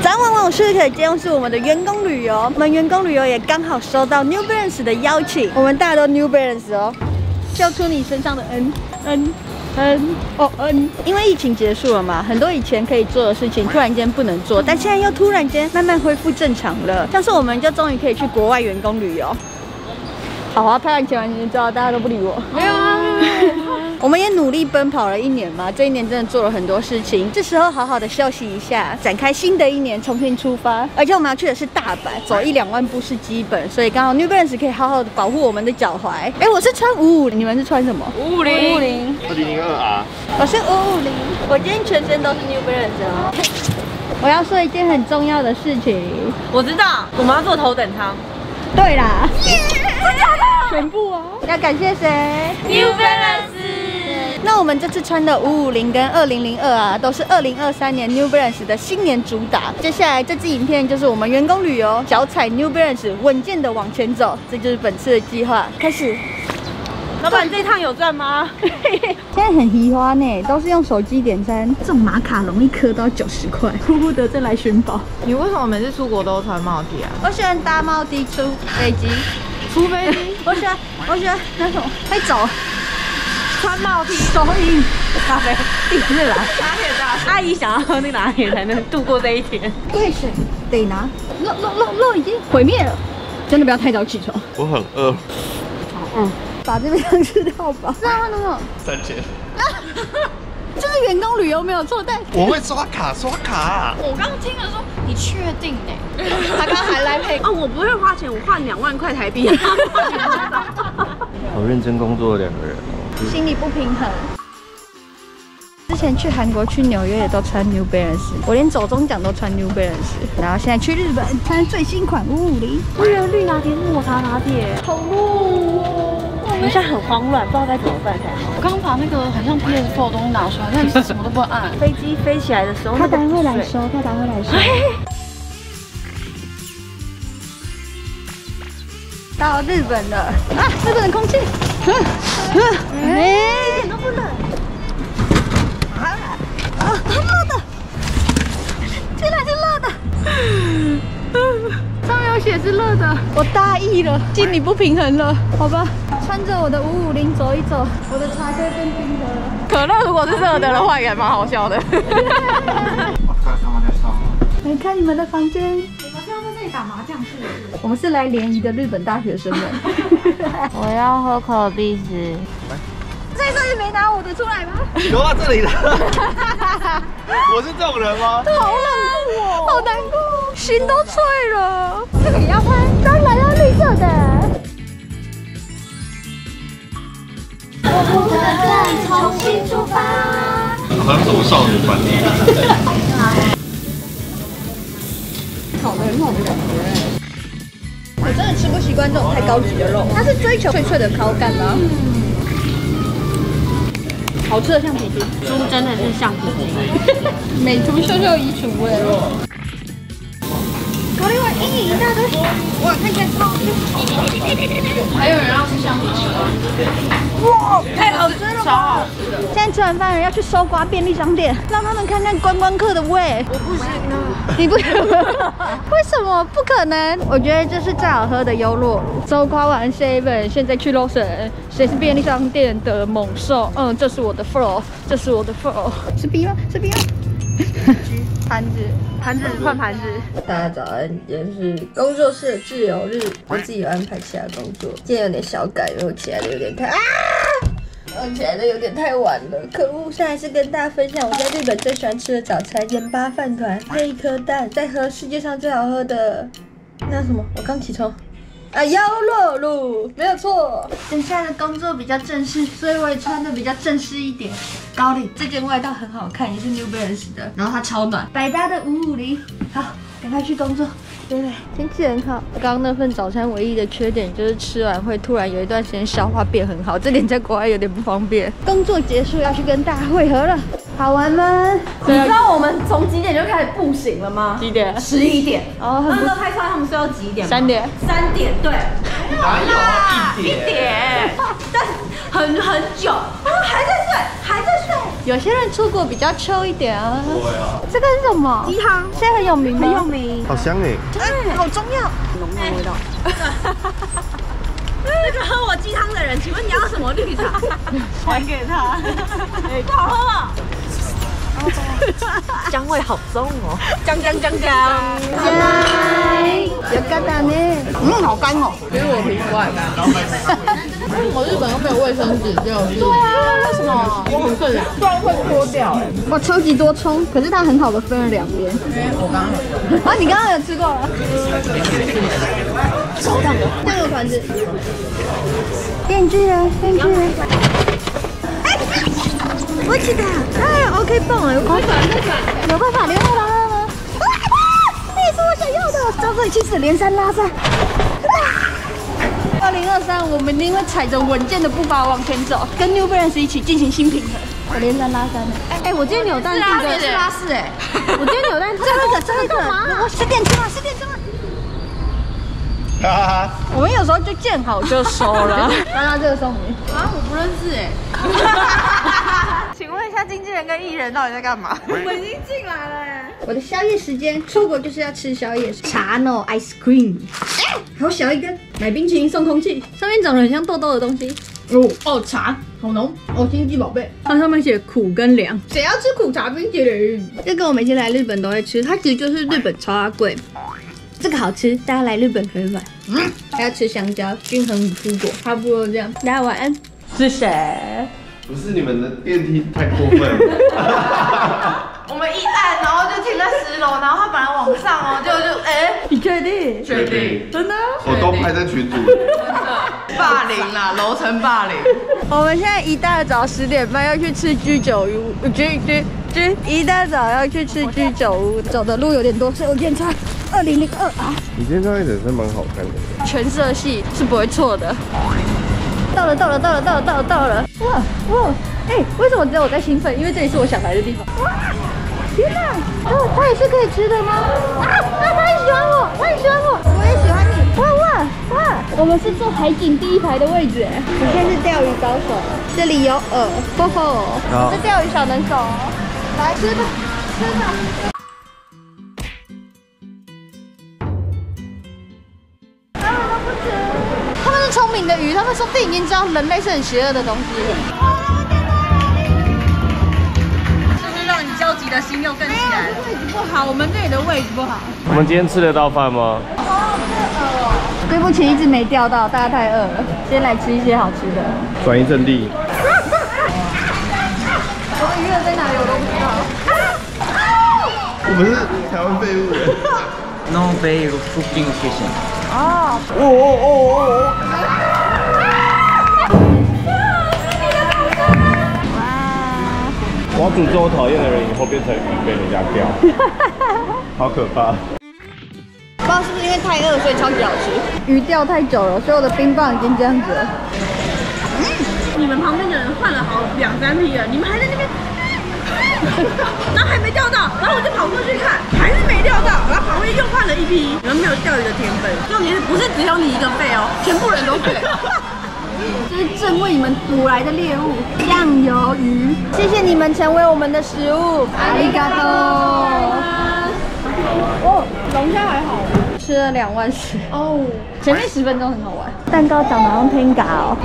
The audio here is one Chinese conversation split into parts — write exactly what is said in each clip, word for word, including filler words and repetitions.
早安，我是可以，今天是我们的员工旅游，我们员工旅游也刚好收到 New Balance 的邀请，我们大家都 New Balance 哦，秀出你身上的 N N N 哦 N， 因为疫情结束了嘛，很多以前可以做的事情突然间不能做，但现在又突然间慢慢恢复正常了，像是我们就终于可以去国外员工旅游。好啊，拍完前完全知道大家都不理我。没有啊，我们也努力奔跑了一年嘛，这一年真的做了很多事情，这时候好好的休息一下，展开新的一年，重新出发。而且我们要去的是大阪，走一两万步是基本，所以刚好 New Balance 可以好好的保护我们的脚踝。哎，我是穿五五零，你们是穿什么？ 五五零， 五五零， 二零零二 R。 我是五五零，我今天全身都是 New Balance 哦。我要说一件很重要的事情， 我知道，我们要坐头等舱。 对啦，全部啊！要感谢谁 ？New Balance。 那我们这次穿的五五零跟二零零二啊，都是二零二三年 New Balance 的新年主打。接下来这支影片就是我们员工旅游，脚踩 New Balance 稳健的往前走，这就是本次的计划。开始。 老板，这一趟有赚吗？ 现在很移花呢，都是用手机点餐，这种马卡龙一颗都要九十块，呼呼的再来寻宝。 你为什么每次出国都穿帽 T 啊？ 我喜欢搭帽 T 出飞机， 出飞机。 我喜欢，我喜欢那种会走。 穿帽 T 手印咖啡，第四来拿铁的阿姨想要喝那拿铁才能度过这一天。 对水得拿，肉肉肉肉已经毁灭了，真的不要太早起床。 我很饿。 嗯，把这边吃到饱。知道吗？懂懂。 三千。 就是员工旅游没有错，但我会刷卡刷卡。 我刚听了说你确定呢？他刚还来配哦，我不会花钱，我换两万块台币。 好认真工作的两个人哦， 心里不平衡。之前去韩国、去纽约也都穿 New Balance， 我连走中奖都穿 New Balance， 然后现在去日本穿最新款五五零。 我有绿拿铁、抹茶拿铁，好路哦！我现在很慌乱，不知道该怎么办才好。我刚把那个很像 P S 四 的东西拿出来，但是什么都不能按。飞机飞起来的时候， 他等会来收，他等会来收。到日本了啊！日本的空气，嗯嗯，哎，一点都不冷。啊啊，热的，进来是热的，上面有写是热的，我大意了，心里不平衡了，好吧。穿着我的五五零走一走，我的茶杯变冰的了。 可乐如果是热的的话，也蛮好笑的。 来看你们的房间。 你们是要在这里打麻将是不是？ 我们是来联谊的日本大学生们。 我要喝可碧斯。 在这里没拿我的出来吗？ 有啊，这里的。我是这种人吗？ 好冷酷哦，好难过，心都脆了。这个也要拍，当然要绿色的。我不得再重新出发。 好像是我少女团体。 烤的很好的感觉。我真的吃不习惯这种太高级的肉，它是追求脆脆的口感吗？好吃的橡皮筋， 猪真的是橡皮筋， 美图秀秀移除哎。搞了一碗阴影一大堆，哇，看起来超好吃。 还有人要吃橡皮筋吗？ 哇，太好吃了，超好吃的。现在吃完饭了，要去搜刮便利商店，让他们看看观光客的胃。 我不行啊， 你不为什么不可能？我觉得这是最好喝的优酪乳。搜刮完 seven， 现在去 Lawson， 谁是便利商店的猛兽？嗯，这是我的 flow， 这是我的 flow。是 B 吗？是 B 吗？盘子， 盘子换盘子。 大家早安，今天是工作室的自由日，我自己有安排其他工作。今天有点小改，因为我起来的有点太啊，我起来的有点太晚了，可恶！现在还是跟大家分享我在日本最喜欢吃的早餐——盐巴饭团配一颗蛋，再喝世界上最好喝的那什么？我刚起床。啊，优酪乳没有错。等下的工作比较正式，所以我也穿的比较正式一点。高领这件外套很好看，也是 New Balance 的，然后它超暖，百搭的五五零。好，赶快去工作。对对，天气很好。刚刚那份早餐唯一的缺点就是吃完会突然有一段时间消化变很好，这点在国外有点不方便。工作结束要去跟大家会合了，好玩吗？ 你知道我们从几点就开始步行了吗？ 几点？ 十一点。 哦， 那时候拍出来他们是要几点？ 三点。 三点，对。 哪有啊？一点。 一点，但很很久，他们还在睡，还在睡。 有些人出国比较秋一点啊。 对啊。 这个是什么？鸡汤，现在很有名吗？很有名。 好香哎！ 哎，好中药，浓浓味道。 那个喝我鸡汤的人，请问你要什么绿茶？ 还给他。 不好喝啊！ 香味好重哦， 姜姜姜姜， 耶，有干蛋呢，嗯，好干哦， 因为我皮肤很干。我日本又没有卫生纸，就对啊，为什么？ 我很困扰，不然会脱掉哎。 哇，超级多葱，可是它很好的分了两边。 我刚刚啊，你刚刚有吃过了？超烫的， 这个团子， 电锯人，电锯人。我记得，哎 ，OK 棒哎，有快反，快反，有快反，连到来了吗？啊，这也是我想要的，招这一期是连山拉山。二零二三，我们一定会踩着稳健的步伐往前走，跟 New Balance 一起进行新平衡。我连山拉山的，哎哎，我今天扭蛋这个是拉式哎， 我今天扭蛋最后一个，最后一个，我十点钟了，十点钟了。 哈哈， 我们有时候就见好就收了。刚刚这个送你啊，我不认识哎。 请问一下，经纪人跟艺人到底在干嘛？ 我们已经进来了哎。 我的宵夜时间，出国就是要吃宵夜，茶 no ice cream。哎，好小一根，买冰淇淋送空气，上面长得很像豆豆的东西。 哦哦，茶好浓哦，星际宝贝。 它上面写苦跟凉， 谁要吃苦茶冰淇淋？ 这个我每次来日本都会吃，它其实就是日本超阿贵。这个好吃，大家来日本可以买。嗯，还要吃香蕉，均衡出果，差不多这样。大家晚安。是谁？ 不是你们的电梯太过分了。 我们一按，然后就停在十楼，然后他本来往上哦，就就哎， 你确定？ 确定？ 真的？ 我都拍在群组。 霸凌啦，楼层霸凌。 我们现在一大早十点半要去吃居酒屋，居居居，一大早要去吃居酒屋，走的路有点多，所以我今天穿二零零二啊。 你今天穿的也是蛮好看的。 全色系是不会错的。到了，到了，到了，到了，到了，到了！哇哇！哎、欸，为什么只有我在兴奋？因为这里是我想来的地方。哇！天哪！哦，它也是可以吃的吗？啊啊！他很喜欢我，他很喜欢我，我也喜欢你。哇哇哇！我们是坐海景第一排的位置哎。我现在是钓鱼高手，这里有饵，吼吼！我是钓鱼小能手，来吃吧，吃吧。聪明的鱼，他们说不定已经知道人类是很邪恶的东西。是不是让你焦急的心又更起来了？位置不好，我们这里的位置不好。 我们今天吃得到饭吗？ 对不起，一直没钓到，大家太饿了。先来吃一些好吃的。 转移阵地。 我的鱼饵在哪里？我都不知道。 我们是台湾废物人。 No bay cooking fishing。 哦。 哦哦哦哦！我要诅咒我讨厌的人以后变成鱼被人家钓，好可怕！ 不知道是不是因为太饿，所以超级好吃。鱼钓太久了，所以我的冰棒已经这样子了。 嗯，你们旁边的人换了好两三批了，你们还在那边。然后还没钓到，然后我就跑过去看，还是没钓到，然后旁边又换了一批。你们没有钓鱼的天分，重点是不是只有你一个废哦，全部人都废。 这是正为你们捕来的猎物，酱油鱼。谢谢你们成为我们的食物，阿里嘎多。哦，龙虾还好，吃了两万十哦，前面十分钟很好玩。蛋糕长得好像天嘎哦。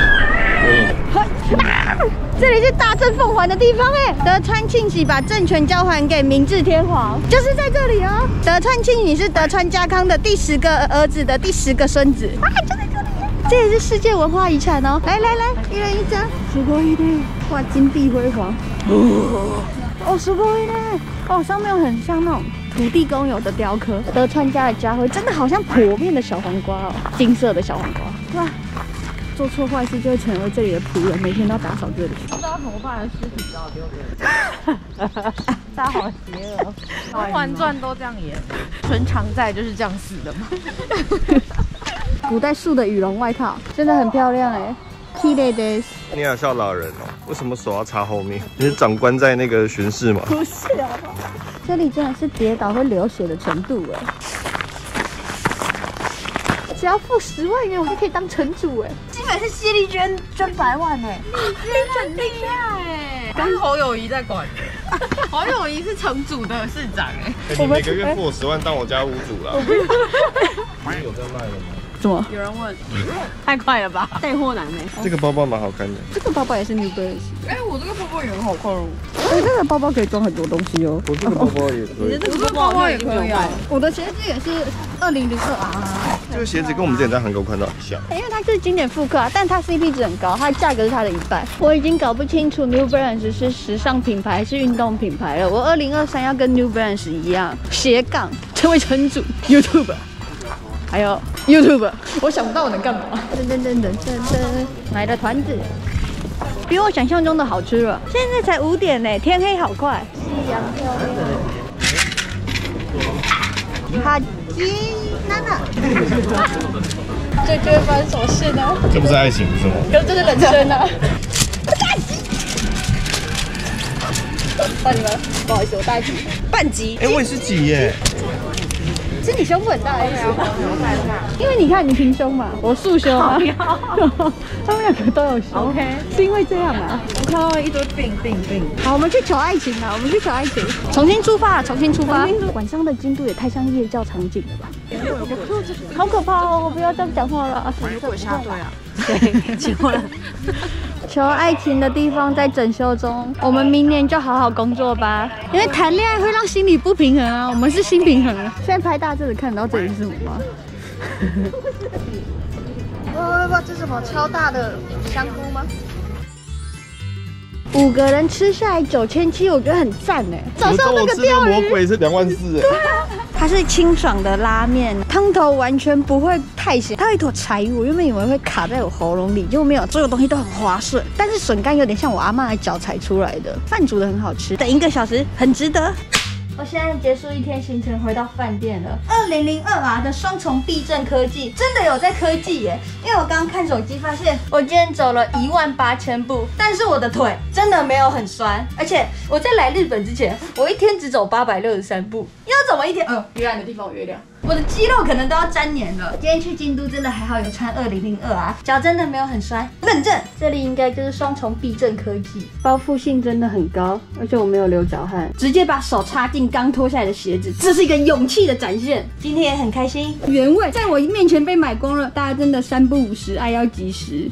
这里是大政奉还的地方哎，德川庆喜把政权交还给明治天皇，就是在这里哦。德川庆喜是德川家康的第十个儿子的第十个孙子啊，就在这里。这也是世界文化遗产哦。来来来，一人一张，すごいね，哇，金碧辉煌。哦，すごいね，哦，上面很像那种土地公有的雕刻。德川家的家徽真的好像剖面的小黄瓜哦，金色的小黄瓜，哇。做错坏事就会成为这里的仆人，每天都要打扫这里。 不知道怎么办，尸体比较丢脸。 大家好邪恶哦！ 《甄嬛传》都这样演，纯常在就是这样死的嘛。 古代树的羽绒外套真的很漂亮哎。綺麗です。 你好像老人哦，为什么手要插后面？你是长官在那个巡视吗？ 不是啊，这里真的是跌倒会流血的程度哎。只要付十万元，我就可以当城主哎！基本是谢丽娟捐百万哎，你真的很厉害哎！ 跟侯友宜在管的。侯友宜是城主的市长哎。 你每个月付我十万当我家屋主了。有在卖了吗？ 什么？ 有人问，太快了吧？带货男呢？ 这个包包蛮好看的。 这个包包也是 New Balance。 哎，我这个包包也很好看哦。 哎，这个包包可以装很多东西哦。 我这个包包也可以。 这个包包也可以啊。 我的鞋子也是二零零二啊。 这个鞋子跟我们之前在韩国看到很像。 因为它是经典复刻啊，但它 C P 值很高，它的价格是它的一半。我已经搞不清楚 New Balance 是时尚品牌还是运动品牌了。我二零二三要跟 New Balance 一样，斜杠成为城主 YouTube。还有 YouTube， 我想不到我能干嘛。噔噔噔噔噔噔，买了团子，比我想象中的好吃了。现在才五点呢，天黑好快。夕阳飘落。哈基娜娜，这这会发生什么事呢？ 这不是爱情是吗？ 可是这是人生啊！换你们，不好意思，我大概半级。 哎，我也是几耶。 是你胸部很大，因为你看你平胸嘛，我束胸啊，他们两个都有胸 ，OK， 是因为这样啊？ 我看到一堆病病病。 好，我们去求爱情啊，我们去求爱情，重新出发，重新出发。晚上的京都也太像夜教场景了吧？好可怕哦！我不要这样讲话了， 鬼杀队啊！ 对，结婚了。求爱情的地方在整修中，我们明年就好好工作吧。因为谈恋爱会让心理不平衡啊，我们是心平衡。现在拍大致的看到这里是什么吗？哇哇哇！这是什么超大的香菇吗？五个人吃下来九千七，我觉得很赞哎。早上那个钓鱼， 魔鬼是两万四哎。 对啊，它是清爽的拉面，汤头完全不会太咸。它有一坨柴鱼，我原本以为会卡在我喉咙里，结果没有，所有东西都很滑顺。但是笋干有点像我阿嬷的脚踩出来的，饭煮的很好吃。等一个小时，很值得。我现在结束一天行程，回到饭店了。二零零二 R 的双重避震科技真的有在科技耶！因为我刚刚看手机发现，我今天走了一万八千步，但是我的腿真的没有很酸，而且我在来日本之前，我一天只走八百六十三步。要怎么一天？呃，越暗的地方有月亮。我的肌肉可能都要粘黏了。今天去京都真的还好有穿二零零二啊，脚真的没有很酸。认证，这里应该就是双重避震科技，包覆性真的很高，而且我没有流脚汗，直接把手插进刚脱下来的鞋子，这是一个勇气的展现。今天也很开心，原味在我面前被买光了，大家真的三不五时，爱要及时。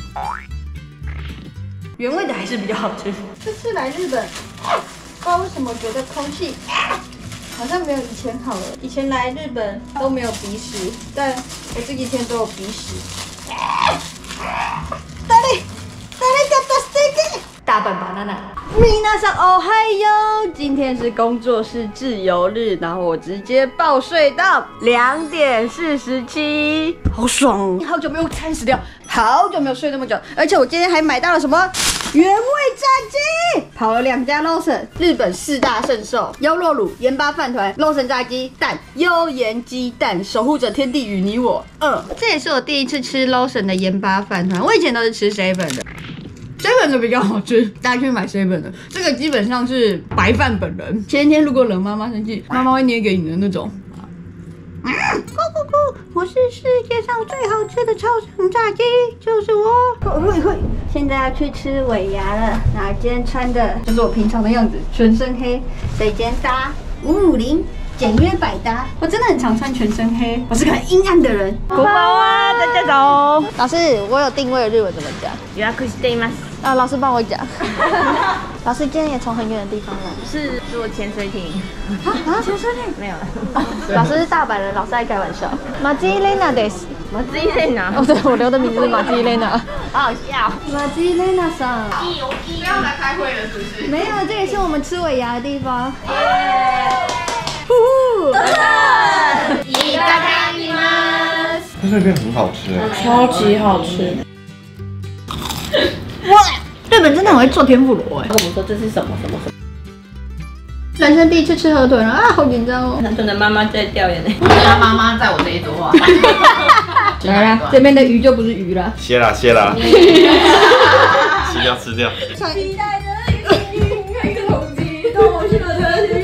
原味的还是比较好吃。这次来日本，不知道为什么觉得空气。好像没有以前好了。以前来日本都没有鼻屎，但我这几天都有鼻屎。大力，大力个大 stick， 大阪 banana。皆さんおはよう，今天是工作室自由日，然后我直接暴睡到两点四十七，好爽！好久没有餐食掉，好久没有睡那么久，而且我今天还买到了什么？原味炸鸡，跑了两家 Lawson， 日本四大圣兽：优酪乳、盐巴饭团、Lawson 炸鸡蛋、优盐鸡蛋，守护着天地与你我。嗯，这也是我第一次吃 Lawson 的盐巴饭团，我以前都是吃 seven 的。seven 的比较好吃，大家去买 seven 的。这个基本上是白饭本人。前天如果惹妈妈生气，妈妈会捏给你的那种。咕咕咕！我是世界上最好吃的超省炸鸡，就是我。会会，现在要去吃尾牙了。那今天穿的就是我平常的样子，全身黑，所以今天搭五五零。简约百搭，我真的很常穿全身黑，我是个很阴暗的人。 こんばんは，大家早。 老师，我有定位的日文怎么讲？ 予約しています。 啊，老师帮我讲。老师今天也从很远的地方来， 是坐潜水艇。 啊，潜水艇没有了。 老师是大阪人，老师爱开玩笑。马吉雷娜です。 马吉雷娜。 哦，对，我留的名字是马吉雷娜。 好好笑。 马吉雷娜さん。 不要来开会了，是不是？ 没有，这也是我们吃尾牙的地方。 いただきます。 它这边很好吃哎， 超级好吃。 哇，日本真的很会做天妇罗哎。 跟我们说这是什么什么什么？ 人生第一次吃河豚了啊，好紧张哦。 男生的妈妈在掉眼泪。他妈妈在我这一桌啊。 来啦，这边的鱼就不是鱼了。 歇啦歇啦，吃掉吃掉。 期待的音乐空气都是我的语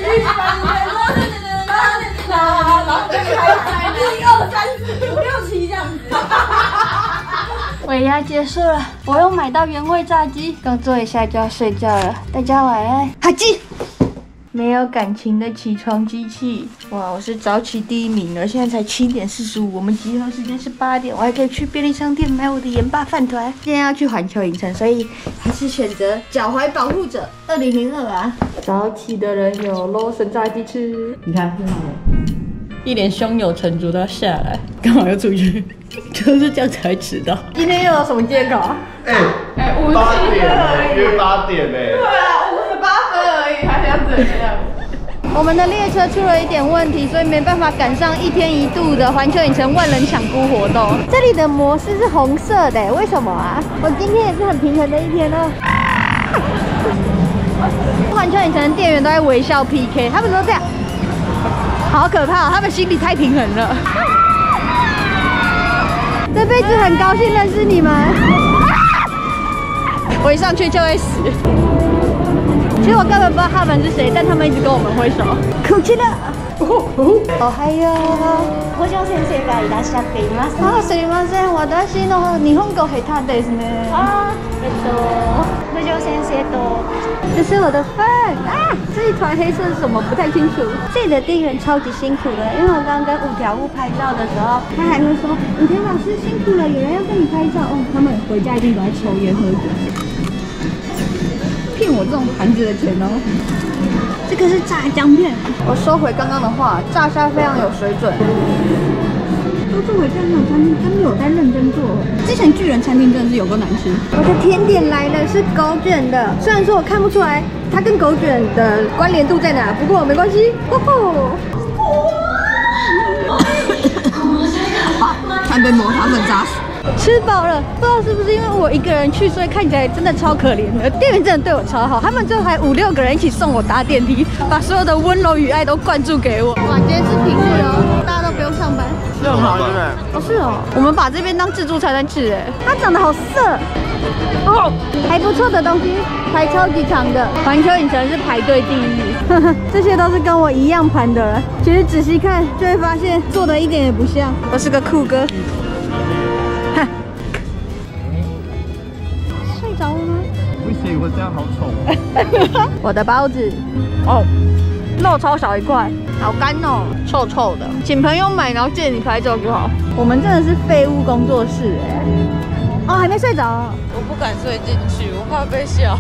然后就开始一二三四五六七这样子。 尾牙结束了，我又买到原味炸鸡，刚做一下就要睡觉了。大家晚安。哈鸡，没有感情的起床机器。哇，我是早起第一名了，现在才七点四十五，我们集合时间是八点，我还可以去便利商店买我的盐巴饭团。今天要去环球影城，所以还是选择脚踝保护者二零零二啊。早起的人有 lotion 炸鸡吃，你看很好玩。一脸胸有成竹都要下来，干嘛要出去？就是这样才会迟到。今天又有什么借口啊？ 哎哎，八点，约八点哎。对啊，五十八分而已，还想怎样？ 我们的列车出了一点问题，所以没办法赶上一天一度的环球影城万人抢孤活动。这里的模式是红色的，为什么啊？我今天也是很平衡的一天哦。环球影城的店员都在微笑 P K， 他们都这样。好可怕！他们心里太平衡了。这辈子很高兴认识你们。我一上去就会死。其实我根本不知道他们是谁，但他们一直跟我们挥手。哭泣了。おはよう。五条先生がいらっしゃっています。あ、すみません。私の日本語下手ですね。啊，えっと，五条先生と。这是我的饭啊！这一团黑色是什么？不太清楚。这里的店员超级辛苦的，因为我刚刚跟五条悟拍照的时候，他还会说：“五条老师辛苦了，有人要跟你拍照哦。”他们回家一定都在抽烟喝酒，骗我这种盘子的钱哦。这个是炸姜片，我收回刚刚的话，炸虾非常有水准。都作为这样的餐厅，真的有在认真做。之前巨人餐厅真的是有够难吃。我的甜点来了，是狗卷的。虽然说我看不出来它跟狗卷的关联度在哪，不过没关系。吼吼！还被抹茶粉炸死。吃饱了，不知道是不是因为我一个人去，所以看起来真的超可怜的。店员真的对我超好，他们最后还五六个人一起送我搭电梯，把所有的温柔与爱都灌注给我。哇，今天是平日哦，大家都不用上班。 这很好，对不对？ 哦，是哦，我们把这边当自助餐在吃哎。它长得好色哦，还不错的东西，排超级长的。环球影城是排队地狱，这些都是跟我一样盘的人。其实仔细看就会发现，做的一点也不像。我是个酷哥。睡着了吗？ 为什么会这样？好丑哦！ 我的包子，哦，肉超小一块，好干哦，臭臭的。请朋友买，然后借你拍照就好。我们真的是废物工作室哎。哦，还没睡着、哦。 我不敢睡进去，我怕被笑。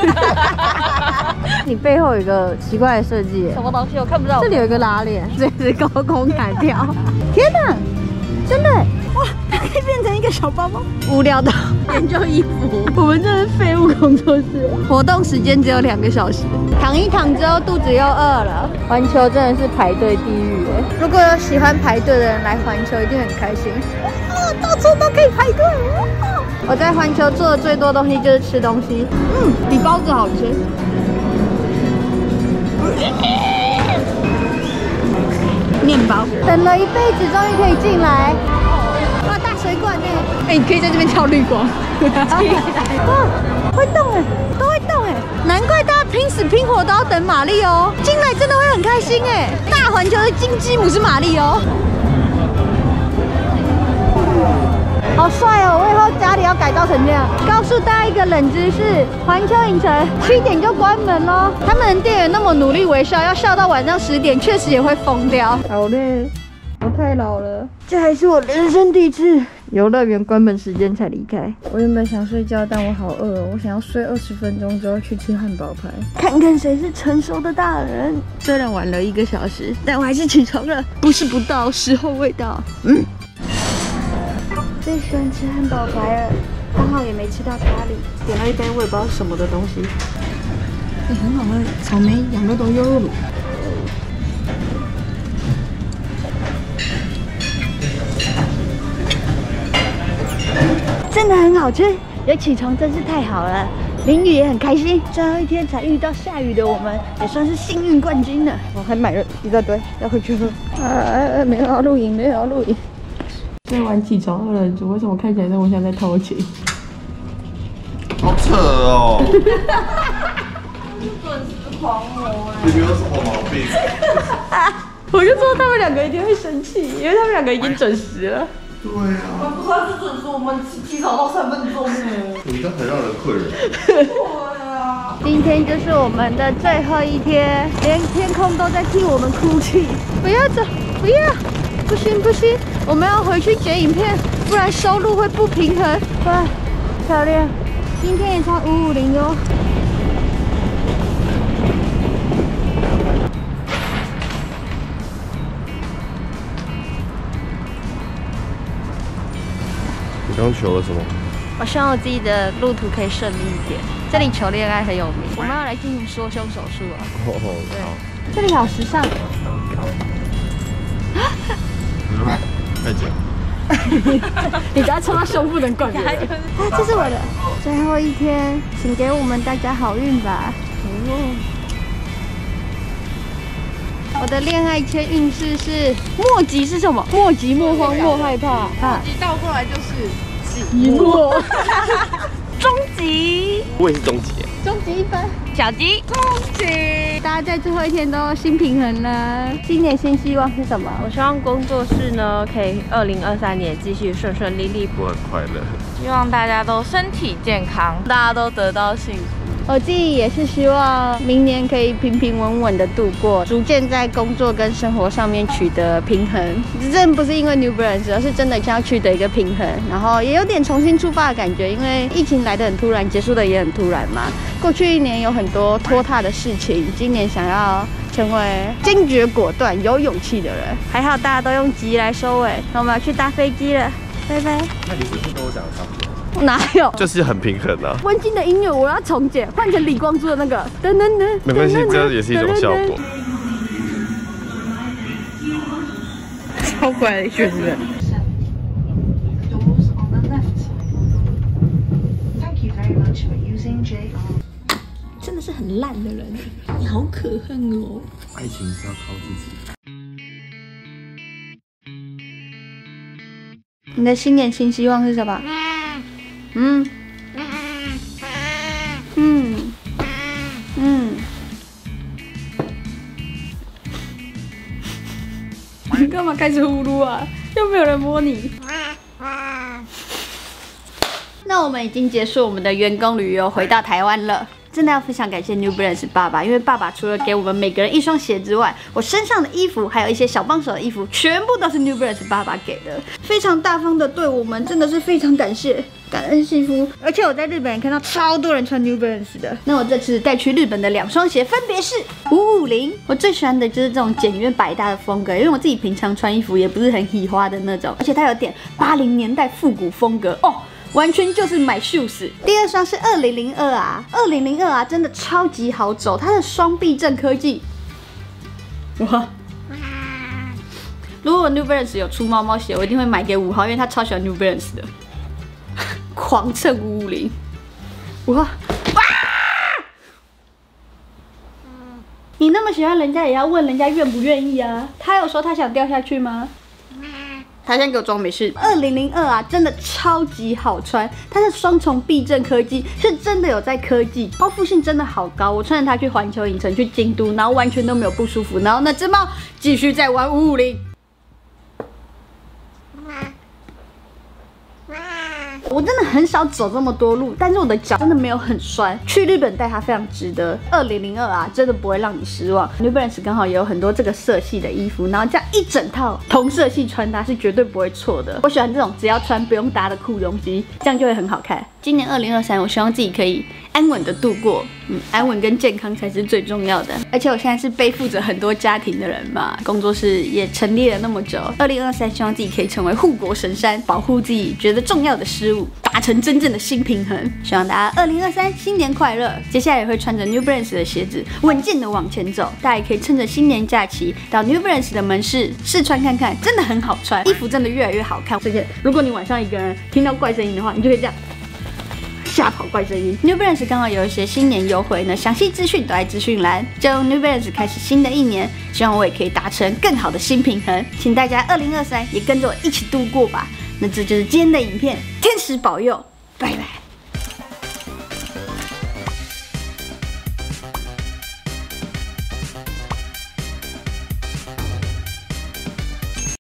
你背后有一个奇怪的设计，什么东西我看不到。这里有一个拉链，这是高空弹跳。天哪，真的哇！它可以变成一个小包包。无聊到研究衣服，我们真的是废物工作室。活动时间只有两个小时，躺一躺之后肚子又饿了。环球真的是排队地狱哎！如果有喜欢排队的人来环球，一定很开心。哦，到处都可以排队。我在环球做的最多东西就是吃东西，嗯，比包子好吃。面包，等了一辈子，终于可以进来。哇，大水管呢！哎、欸，你可以在这边跳绿光。哇，会动哎，都会动哎，难怪大家拼死拼活都要等玛丽哦。进来真的会很开心哎。大环球的金鸡母是玛丽哦。好帅哦！我以后家里要改造成这样。告诉大家一个冷知识：环球影城七点就关门咯。他们的店员那么努力微笑，要笑到晚上十点，确实也会疯掉。好累，我太老了。这还是我人生第一次游乐园关门时间才离开。我原本想睡觉，但我好饿哦，我想要睡二十分钟之后去吃汉堡排，看看谁是成熟的大人。虽然晚了一个小时，但我还是起床了。不是不到，时候未到。嗯。最喜欢吃汉堡排了，刚好也没吃到咖喱，点了一杯我也不知道什么的东西，欸、很好喝，草莓养乐多优酪乳，真的很好吃，有起床真是太好了，淋雨也很开心，最后一天才遇到下雨的我们，也算是幸运冠军了。我还买了一大堆要回去喝，啊，没有要录影，没有要录影。在玩起床二人组，为什么看起来那么像在偷情？ 好扯哦！ 准时狂魔哎！ 你有什么毛病？ 我就说他们两个一定会生气，因为他们两个已经准时了。 对啊。 不是，他就准说我们提早到三分钟呢。 你这很让人困扰。 对啊。 今天就是我们的最后一天，连天空都在替我们哭泣。不要走，不要，不行不行，我们要回去剪影片，不然收入会不平衡。哇，漂亮！今天也穿五五零哟。 你刚求了什么？ 我希望我自己的路途可以顺利一点。这里求恋爱很有名，我们要来进行缩胸手术啊！ 哦哦，好。 这里好时尚。 太假。 你刚才冲到胸部能管别人。啊，这是我的最后一天，请给我们大家好运吧。哦。我的恋爱签运势是莫急是什么？莫急莫慌莫害怕啊！ 一倒过来就是寂寞。终极， 我也是终极。 终极一分，小吉， 恭喜！ 大家在最后一天都心平衡了。新年新希望是什么？ 我希望工作室呢，可以二零二三年继续顺顺利利， 我很快乐。 希望大家都身体健康，大家都得到幸福。 我自己也是希望明年可以平平稳稳的度过，逐渐在工作跟生活上面取得平衡。真不是因为 New Balance， 而是真的想要取得一个平衡，然后也有点重新出发的感觉。因为疫情来得很突然，结束的也很突然嘛。过去一年有很多拖沓的事情，今年想要成为坚决果断、有勇气的人。还好大家都用吉来收尾，那我们要去搭飞机了，拜拜。 那你是不是跟我讲的差不多？ 哪有？ 就是很平衡啊。 温馨的音乐我要重剪，换成李光洙的那个噔噔噔。 没关系，这也是一种效果。 超乖的一群人。 真的是很烂的人，你好可恨哦。 爱情是要靠自己。 你的新年新希望是什么？嗯嗯嗯，你干嘛开始呼噜啊？又没有人摸你。那我们已经结束我们的员工旅游，回到台湾了。真的要非常感谢 New Balance 爸爸，因为爸爸除了给我们每个人一双鞋之外，我身上的衣服还有一些小帮手的衣服，全部都是 New Balance 爸爸给的，非常大方的对我们，真的是非常感谢，感恩幸福。而且我在日本也看到超多人穿 New Balance 的。那我这次带去日本的两双鞋分别是五五零，我最喜欢的就是这种简约百搭的风格，因为我自己平常穿衣服也不是很喜花的那种，而且它有点八零年代复古风格哦。完全就是买 shoes。第二双是二零零二啊，二零零二啊，真的超级好走，它的双避震科技，哇！如果 New Balance 有出猫猫鞋，我一定会买给五号，因为他超喜欢 New Balance 的，狂蹭五五零，哇！哇！你那么喜欢人家，也要问人家愿不愿意啊？他有说他想掉下去吗？他先给我装没事。二零零二啊，真的超级好穿，它是双重避震科技，是真的有在科技，包覆性真的好高。我穿着它去环球影城、去京都，然后完全都没有不舒服。然后那只猫继续在玩五五零。我真的很少走这么多路，但是我的脚真的没有很酸。去日本带它非常值得。二零零二啊，真的不会让你失望。New Balance 刚好也有很多这个色系的衣服，然后这样一整套同色系穿搭是绝对不会错的。我喜欢这种只要穿不用搭的酷东西，这样就会很好看。今年二零二三，我希望自己可以安稳的度过，嗯，安稳跟健康才是最重要的。而且我现在是背负着很多家庭的人嘛，工作室也成立了那么久。二零二三，希望自己可以成为护国神山，保护自己觉得重要的事物，达成真正的新平衡。希望大家二零二三新年快乐！接下来也会穿着 New Balance 的鞋子，稳健的往前走。大家也可以趁着新年假期到 New Balance 的门市试穿看看，真的很好穿，衣服真的越来越好看。而且如果你晚上一个人听到怪声音的话，你就可以这样。吓跑怪声音 ，New Balance 刚好有一些新年优惠呢，详细资讯都在资讯栏。就用 New Balance 开始新的一年，希望我也可以达成更好的新平衡。请大家二零二三也跟着我一起度过吧。那这就是今天的影片，天使保佑，拜拜。